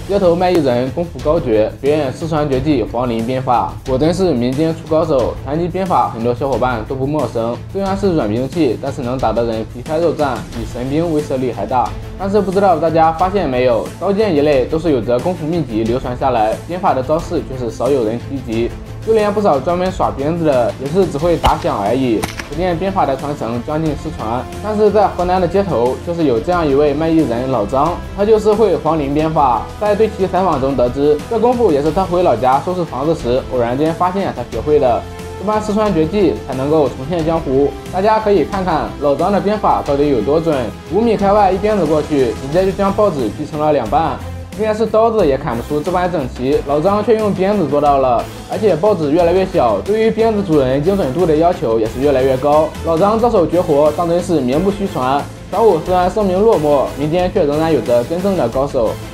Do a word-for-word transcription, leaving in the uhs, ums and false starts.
街头卖艺人功夫高绝，表演四川绝技黄陵鞭法，果真是民间出高手。谈及鞭法，很多小伙伴都不陌生。虽然是软兵器，但是能打的人皮开肉绽，比神兵威慑力还大。但是不知道大家发现没有，刀剑一类都是有着功夫秘籍流传下来，鞭法的招式却是少有人提及。就连不少专门耍鞭子的，也是只会打响而已。可见鞭法的传承将近失传。但是在河南的街头，就是有这样一位卖艺人老张，他就是会黄陵鞭法。在对其采访中得知，这功夫也是他回老家收拾房子时偶然间发现才学会的。这般失传绝技才能够重现江湖。大家可以看看老张的鞭法到底有多准，五米开外一鞭子过去，直接就将报纸劈成了两半。即便是刀子也砍不出这般整齐，老张却用鞭子做到了，而且报纸越来越小，对于鞭子主人精准度的要求也是越来越高。老张这手绝活当真是名不虚传。小五虽然声名落寞，民间却仍然有着真正的高手。